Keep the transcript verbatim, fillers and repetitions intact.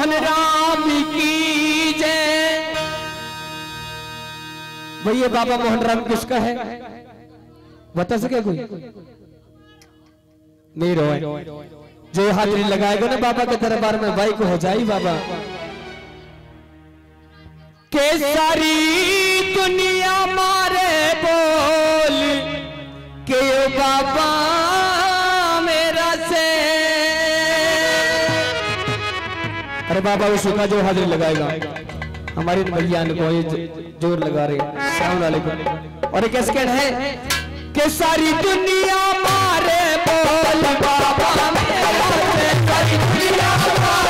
मोहन राम की जय। भैया बाबा मोहन राम किसका है बता सके कोई? नहीं रोए। जो हाजिरी लगाएगा ना बाबा के दरबार में भाई को हो जाए बाबा के सारी दुनिया मारे बोल के यो बाबा मेरा से। अरे बाबा उसी का जो हाजिरी लगाएगा हमारे भैया को ये जोर लगा रहे अस्सलाम वालेकुम। और एक स्कैन है कि सारी दुनिया मारे बोल बाबा मेरा से, सारी दुनिया